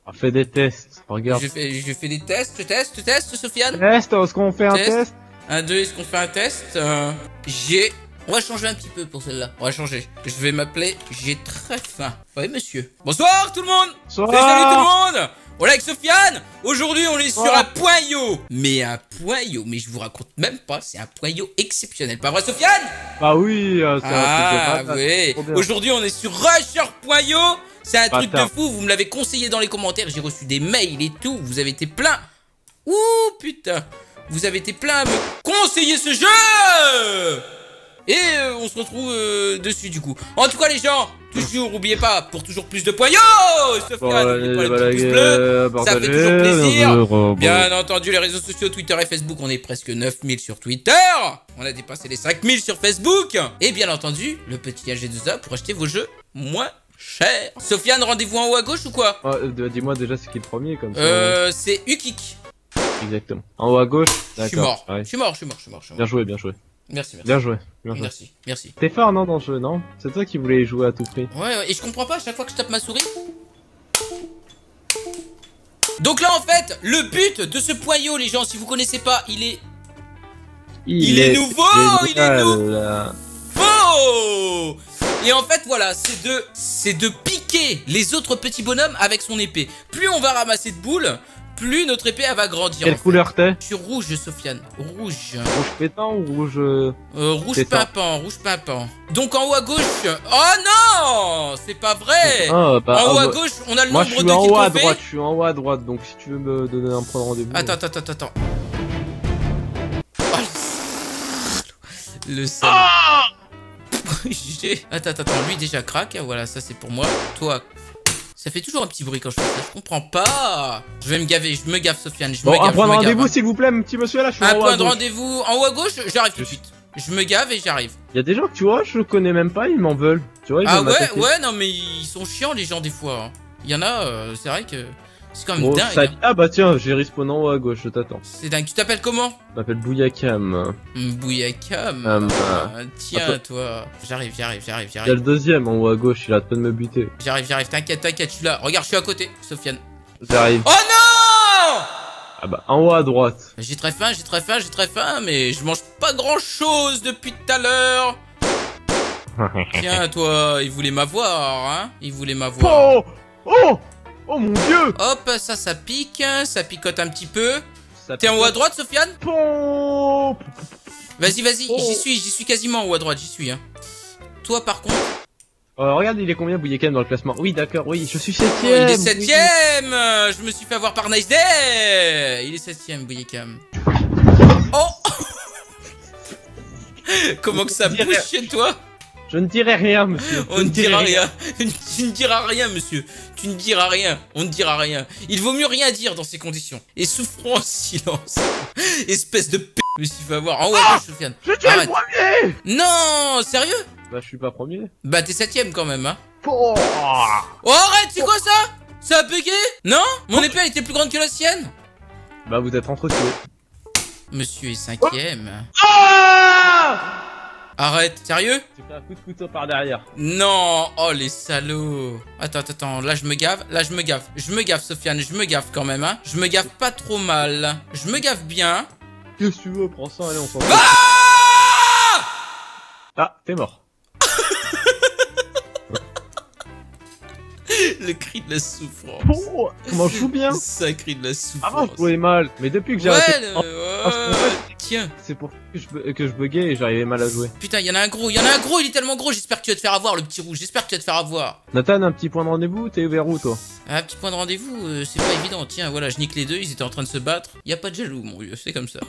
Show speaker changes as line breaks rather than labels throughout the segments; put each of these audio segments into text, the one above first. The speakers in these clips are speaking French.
Fais des tests, regarde.
Je fais des tests, je teste, Sofiane.
Test, est-ce qu'on fait un test?
1, 2, est-ce qu'on fait un test? On va changer un petit peu pour celle-là. On va changer. Je vais m'appeler J'ai très faim. Oui, monsieur. Bonsoir tout le monde.
Bonsoir.
Salut tout le monde. Voilà avec Sofiane. Aujourd'hui, on est sur un poyau. Mais un poyau, mais je vous raconte même pas, c'est un poyau exceptionnel. Pas vrai, Sofiane?
Bah oui, c'est
un truc de oui. Aujourd'hui, on est sur Rusher Poyau. C'est un truc de fou, vous me l'avez conseillé dans les commentaires, j'ai reçu des mails et tout, vous avez été plein. Ouh putain, vous avez été plein à me conseiller ce jeu. Et on se retrouve dessus du coup. En tout cas les gens, toujours n'oubliez pas, pour toujours plus de poyaux, Sofiane, n'oubliez pas les petits pouces bleus, ça fait toujours plaisir. Bien entendu les réseaux sociaux, Twitter et Facebook, on est presque 9000 sur Twitter. On a dépassé les 5000 sur Facebook. Et bien entendu, le petit AG2A pour acheter vos jeux moins cher. Sofiane, rendez-vous en haut à gauche ou quoi?
Dis-moi déjà c'est qui le premier comme ça.
C'est Ukik.
Exactement. En haut à gauche.
Je suis mort.
Ouais.
Je suis mort.
Bien joué, bien joué.
Merci.
Bien joué.
Merci.
T'es fort non dans le jeu, non? C'est toi qui voulais y jouer à tout prix.
Ouais, et je comprends pas à chaque fois que je tape ma souris. Donc là en fait, le but de ce poyau, les gens, si vous connaissez pas, il est nouveau. Et en fait voilà, c'est de piquer les autres petits bonhommes avec son épée. Plus on va ramasser de boules, plus notre épée elle va grandir.
Quelle couleur t'es?
Je suis rouge, Sofiane. Rouge.
Rouge pétant ou rouge
rouge pimpant. Donc en haut à gauche. Oh non, c'est pas vrai. En haut à gauche, on a le nombre de kills qu'on fait.
Je suis en haut à droite, donc si tu veux me donner un point de rendez-vous.
Attends. Oh, le salaud. Attends, lui déjà craque, voilà, ça c'est pour moi. Toi, ça fait toujours un petit bruit quand je fais ça, je comprends pas. Je vais me gaver, je me gaffe Sofiane,
un point de rendez-vous s'il vous plaît, mon petit monsieur là, je suis en haut à gauche.
Un point de rendez-vous en haut à gauche, j'arrive tout de suite. Je me gave et j'arrive.
Il y a des gens que tu vois, je connais même pas, ils m'en veulent. Tu vois,
ouais, non mais ils sont chiants les gens des fois. Il y en a, c'est vrai que c'est quand même dingue.
Ah bah tiens, j'ai respawn en haut à gauche, je t'attends.
C'est dingue, tu t'appelles comment?
Je m'appelle Bouyakam.
Bouyakam. Tiens, toi. J'arrive.
Il y a le deuxième en haut à gauche, il a de me buter.
J'arrive, t'inquiète, je suis là. Regarde, je suis à côté, Sofiane.
J'arrive.
Oh non!
Ah bah, en haut à droite.
J'ai très faim, mais je mange pas grand chose depuis tout à l'heure. Tiens, toi, il voulait m'avoir, hein?
Oh mon dieu!
Hop, ça pique, ça picote un petit peu. T'es en haut à droite, Sofiane? Vas-y, j'y suis quasiment en haut à droite, j'y suis. Hein. Toi, par contre...
regarde, il est combien Bouyakam dans le classement? Oui, d'accord, oui, je suis 7ème.
Il est 7ème. Je me suis fait avoir par Nice Day. Il est 7ème, Bouyakam. Oh. Comment que ça bouge chez toi?
Je ne dirai rien, monsieur.
On ne dira rien. Tu ne diras rien, monsieur. Tu ne diras rien. On ne dira rien. Il vaut mieux rien dire dans ces conditions. Et souffrons en silence. Espèce de p... Je me suis fait avoir. En haut à gauche, Sofiane.
Je suis le premier.
Non, sérieux?
Bah, je suis pas premier.
Bah, t'es 7ème quand même, hein. Oh, arrête, c'est quoi ça? Ça a bugué? Non? Mon épée, elle était plus grande que la sienne?
Bah, vous êtes entretués.
Monsieur est 5ème. Arrête, sérieux?
J'ai fait un coup de couteau par derrière.
Non, oh les salauds. Attends, là je me gave, Je me gave, Sofiane, je me gave quand même, hein. Je me gave pas trop mal. Je me gave bien.
Qu'est-ce que tu veux? Prends ça, allez, on s'en
va.
Ah, t'es mort.
Le cri de la souffrance.
Oh, comment je joue bien.
Ça cri de la souffrance.
Avant je jouais mal, mais depuis que j'ai arrêté...
Tiens.
C'est pour que je buguais et j'arrivais mal à jouer.
Putain, il y en a un gros, il est tellement gros, j'espère que tu vas te faire avoir le petit rouge,
Nathan, un petit point de rendez-vous, t'es vers où toi?
Un petit point de rendez-vous, c'est pas évident, tiens, voilà, je nique les deux, ils étaient en train de se battre. Y a pas de jaloux, mon vieux, c'est comme ça.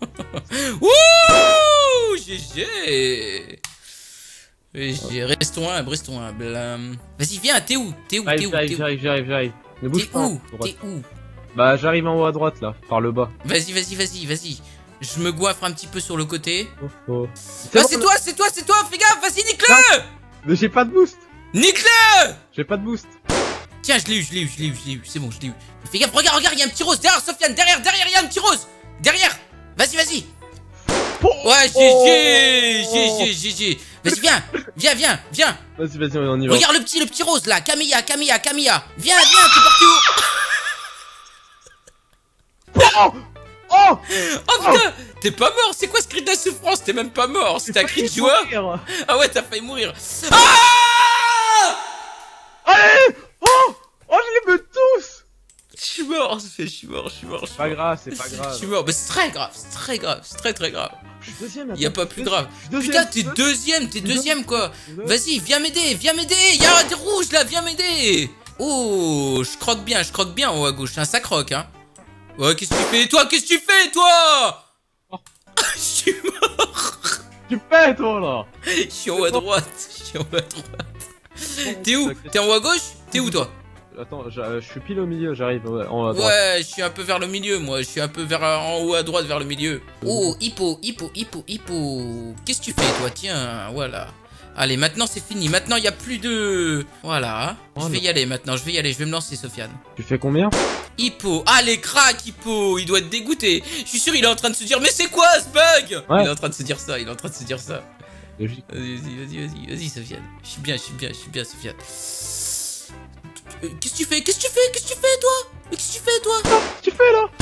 Wouh, GG. Restons humbles. Vas-y, viens, t'es où?
J'arrive. Ne bouge pas.
T'es où?
Bah, j'arrive en haut à droite là, par le bas.
Vas-y. Je me goiffre un petit peu sur le côté.
Ah,
c'est toi, fais gaffe, vas-y, nique-le!
Mais j'ai pas de boost.
Nique-le!
J'ai pas de boost.
Tiens, je l'ai eu, c'est bon, je l'ai eu. Fais gaffe, regarde, il y a un petit rose derrière, Sofiane, derrière, il y a un petit rose. Derrière, vas-y. Ouais, GG. Vas-y, viens.
Vas-y, on y va.
Regarde le petit rose là, Camilla. Viens, t'es parti où?
Oh oh
oh putain, t'es pas mort. C'est quoi ce cri de la souffrance? T'es même pas mort. C'était un cri de joie. Ah ouais, t'as failli mourir. Ah!
Allez. Oh je les veux tous.
Je suis mort, je suis mort.
C'est pas grave, c'est pas grave.
Je suis mort, mais c'est très grave, c'est très grave.
Je suis deuxième.
Y'a pas plus grave. Putain, t'es deuxième quoi. Vas-y, viens m'aider. Y'a des rouges là, viens m'aider. Oh, je croque bien en haut à gauche. Ça croque, hein. Ouais, qu'est-ce que tu fais, toi? Je suis mort.
Tu fais, toi là.
Je suis en haut à droite. T'es où? T'es en haut à gauche? T'es où toi?
Attends, je suis pile au milieu, j'arrive en haut à droite.
Ouais, je suis un peu vers le milieu, moi. Je suis un peu vers en haut à droite, vers le milieu. Oh, hippo. Qu'est-ce que tu fais, toi? Tiens, voilà. Allez, maintenant c'est fini. Maintenant, il n'y a plus de... Voilà. Je vais y aller maintenant. Je vais me lancer, Sofiane.
Tu fais combien?
Hippo. Allez, crack, Hippo. Il doit être dégoûté. Je suis sûr, il est en train de se dire, mais c'est quoi ce bug? Ouais. Il est en train de se dire ça.
Logique.
Vas-y, Sofiane. Je suis bien, Sofiane. Qu'est-ce que tu fais, toi? Qu'est-ce que
tu fais là?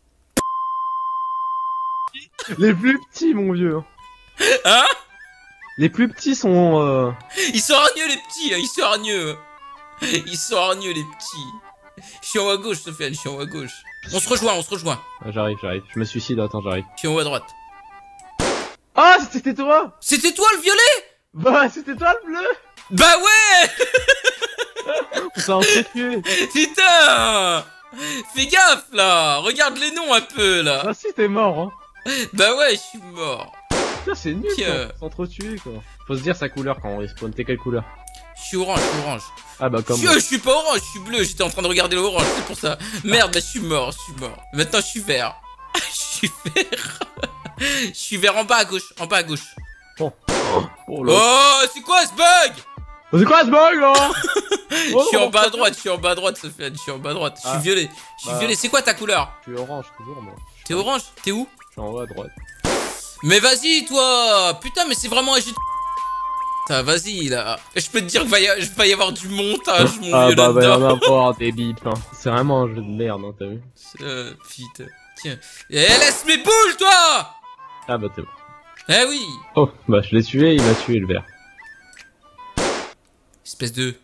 Les plus petits, mon vieux.
Hein?
Les plus petits sont...
Ils sont hargneux, les petits, là. Ils sont hargneux, les petits. Je suis en haut à gauche, Sofiane, On se rejoint.
Ah, j'arrive. Je me suicide, attends, j'arrive.
Je suis en haut à droite.
Ah, c'était toi?
C'était toi, le violet?
Bah, c'était toi, le bleu?
Bah ouais.
On s'est entretenu.
Putain! Fais gaffe là! Regarde les noms un peu là!
Ah si, t'es mort, hein!
Bah ouais, je suis mort!
Putain, c'est nul quoi! S'entretuer quoi! Faut se dire sa couleur quand on respawn. T'es quelle couleur?
Je suis orange,
Ah bah comme
je suis pas orange, je suis bleu, j'étais en train de regarder l'orange, c'est pour ça! Merde, bah je suis mort! Maintenant je suis vert! Je suis vert en bas à gauche,
Oh,
oh c'est quoi ce bug?
C'est quoi ce bug là?
Je suis en bas à droite, Sofiane, je suis violet. C'est quoi ta couleur?
Je suis orange toujours moi.
T'es orange? T'es où?
Je suis en haut à droite.
Mais vas-y toi! Putain mais c'est vraiment un jeu de... Vas-y là. Je peux te dire qu'il va y avoir du montage mon vieux là-dedans.
Va y en avoir des bips hein. C'est vraiment un jeu de merde hein, t'as vu?
Putain. Tiens. Et laisse mes boules toi!
Ah bah c'est bon.
Eh oui!
Oh bah je l'ai tué, il m'a tué le vert.
Espèce de...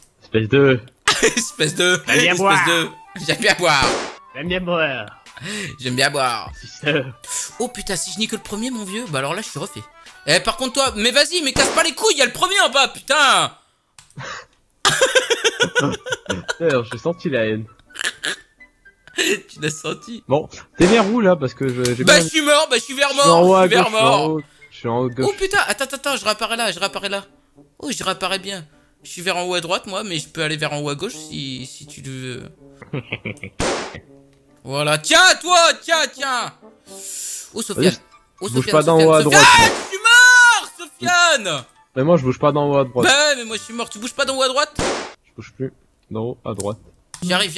J'aime bien boire. Oh putain, si je nie que le premier, mon vieux, bah alors là, je suis refait. Eh, par contre, toi, mais vas-y, mais casse pas les couilles, il y a le premier en bas, putain.
J'ai senti la haine.
Tu l'as senti?
Bon, t'es vers où là? Parce que j'ai
Bah, je suis mort, je suis vers mort.
Je suis en haut à gauche.
Oh putain, attends, je réapparais là. Oh, je réapparais bien. Je suis vers en haut à droite, moi, mais je peux aller vers en haut à gauche si tu le veux. Voilà, tiens. Oh, Sofiane.
Bouge pas d'en haut à droite.
Ah, je suis mort, Sofiane.
Mais moi, je bouge pas d'en haut à droite.
Bah ouais, mais moi, je suis mort. Tu bouges pas d'en haut à droite?
Je bouge plus d'en haut à droite.
J'arrive.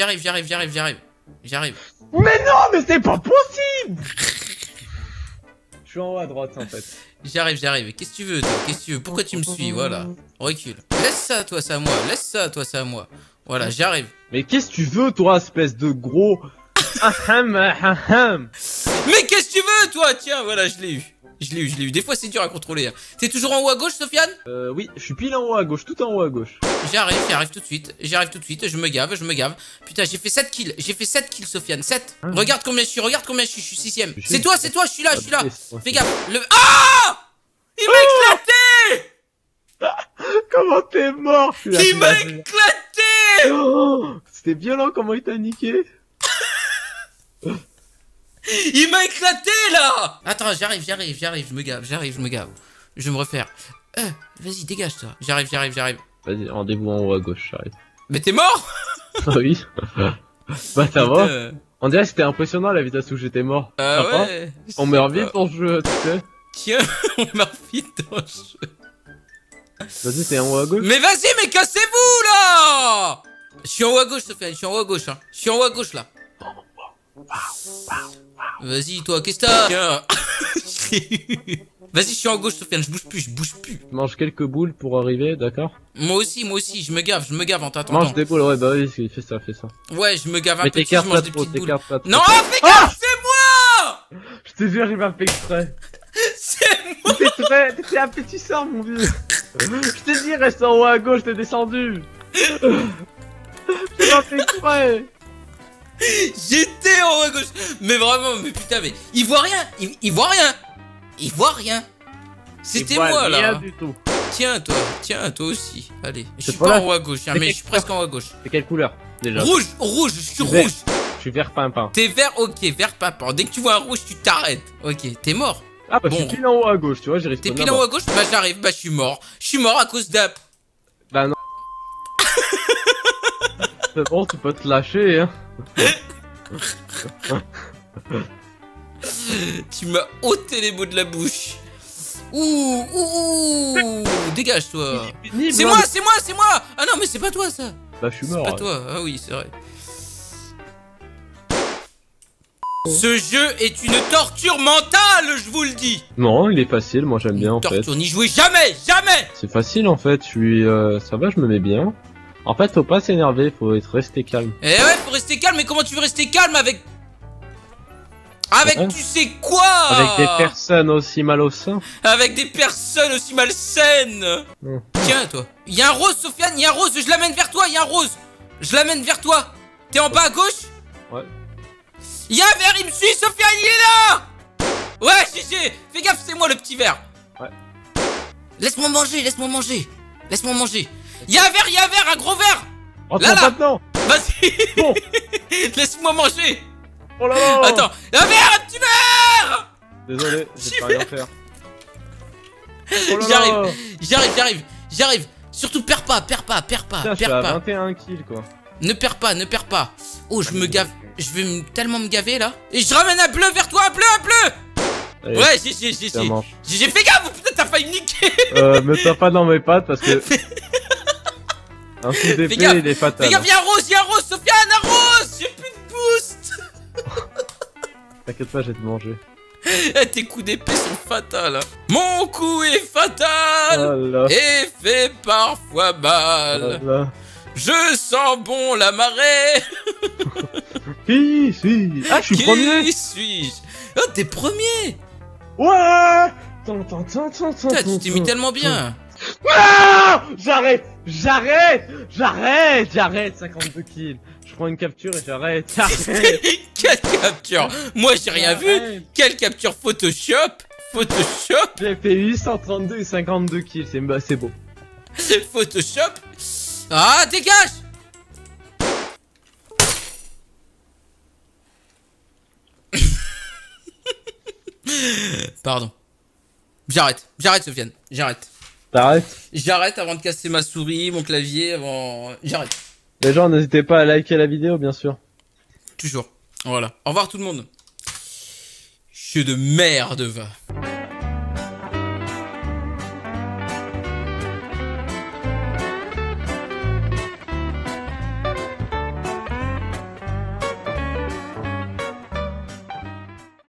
Mais non, mais c'est pas possible. Je suis en haut à droite, en fait.
J'arrive. Qu'est-ce que tu veux, toi? Pourquoi tu me suis? Voilà. Recule. Laisse ça, toi, c'est à moi. Voilà, j'arrive.
Mais qu'est-ce que tu veux, toi, espèce de gros...
Mais qu'est-ce que tu veux, toi? Tiens, voilà, je l'ai eu. Des fois, c'est dur à contrôler. Hein. T'es toujours en haut à gauche, Sofiane?
Oui, je suis pile en haut à gauche, tout en haut à gauche.
J'arrive tout de suite. Je me gave. Putain, j'ai fait 7 kills. Sofiane. 7. Hein? Regarde combien je suis, je suis 6ème. C'est toi, je suis là. Fais gaffe. Ah! Il m'a éclaté!
Comment t'es mort?
Il m'a éclaté!
Oh, c'était violent comment il t'a niqué.
Il m'a éclaté là! Attends, j'arrive, je me gave. Je vais me refaire. Vas-y, dégage toi. J'arrive.
Vas-y, rendez-vous en haut à gauche, j'arrive.
Mais t'es mort?
Ah oui. Bah ça va. On dirait que c'était impressionnant la vitesse où j'étais mort.
Ouais.
On meurt vite dans ce jeu, tu sais.
Tiens, on meurt vite dans le jeu.
Vas-y, t'es en haut à gauche.
Mais vas-y, mais cassez-vous là! Je suis en haut à gauche, Sofiane, je suis en haut à gauche là. Vas-y, toi, qu'est-ce que t'as? Tiens. Vas-y, je suis en gauche, Sofiane, je bouge plus.
Je mange quelques boules pour arriver, d'accord?
Moi aussi, je me gave en t'attendant.
Mange des boules, ouais, bah oui, fais ça.
Ouais, je me gave un peu,
je mange des petites
boules. Non, fais gaffe!
te jure, j'ai pas fait exprès.
C'est moi.
T'étais appétissant, mon vieux. Je t'ai dit, reste en haut à gauche, t'es descendu. J'ai pas fait exprès.
J'étais en haut à gauche. Mais vraiment, mais putain, mais il voit rien. Il voit rien. Il voit rien. C'était moi là.
Rien du tout.
Tiens toi aussi. Allez, je suis pas en haut à gauche, hein, mais je suis presque en haut à gauche.
C'est quelle couleur déjà?
Rouge, rouge, je suis rouge.
Je suis vert pimpin.
T'es vert, ok, vert pimpin. Dès que tu vois un rouge, tu t'arrêtes. Ok, t'es mort.
Ah bah bon. Je suis pile en haut à gauche, tu vois, j'ai resté.
T'es pile en haut à gauche? Bah j'arrive, bah je suis mort. Je suis mort à cause d'un...
Bah non. C'est bon, tu peux te lâcher, hein.
Tu m'as ôté les mots de la bouche. Ouh, dégage-toi. C'est moi. Ah non, mais c'est pas toi ça.
Bah je suis mort.
C'est pas toi, ah oui, c'est vrai. Ce jeu est une torture mentale, je vous le dis.
Non, il est facile, moi j'aime bien en fait.
Torture, n'y jouez jamais.
C'est facile en fait, je suis... ça va, je me mets bien. En fait, faut pas s'énerver, faut rester calme.
Eh ouais, faut rester calme, mais comment tu veux rester calme avec... tu sais quoi?
Avec des personnes aussi mal au sein.
Avec des personnes aussi malsaines. Tiens, toi. Il y a un rose, Sofiane, il y a un rose, je l'amène vers toi, il y a un rose. Je l'amène vers toi. T'es en bas à gauche?
Ouais.
Il y a un verre, il me suit, Sofiane, il est là. Ouais, GG. Fais gaffe, c'est moi le petit verre.
Ouais.
Laisse-moi manger. Il y a un verre, un gros verre.
Là. Maintenant.
Vas-y.
Bon.
Laisse-moi manger.
Oh là là.
Attends, un petit verre.
Désolé, j'ai pas rien faire. Oh là
J'arrive. Surtout perds pas.
Putain, je suis à 21 kills quoi.
Ne perds pas. Oh, je me gave. Je vais tellement me gaver là. Et je ramène un bleu vers toi, un bleu.
Allez,
ouais, j'ai fait gaffe, putain, t'as failli me niquer.
Mets-toi pas dans mes pattes parce que... un coup d'épée, il est fatal.
Fais gaffe, y'a un rose, Sofiane, un rose. J'ai plus de boost.
T'inquiète pas, je vais te manger.
Tes coups d'épée sont fatals. Mon coup est fatal et fait parfois mal. Je sens bon la marée.
Qui suis-je? Ah, je suis premier.
Qui suis-je? Oh, t'es premier.
Ouais.
Tu t'es mis tellement bien.
Ah, j'arrête. 52 kills. Je prends une capture et j'arrête.
Quelle capture? Moi j'ai rien vu. Quelle capture Photoshop?
J'ai fait 832 et 52 kills, c'est beau.
Photoshop? Ah, dégage! Pardon. J'arrête, Sofiane.
T'arrêtes?
J'arrête avant de casser ma souris, mon clavier, J'arrête.
Les gens, n'hésitez pas à liker la vidéo, bien sûr.
Toujours. Voilà. Au revoir tout le monde. Jeu de merde, va.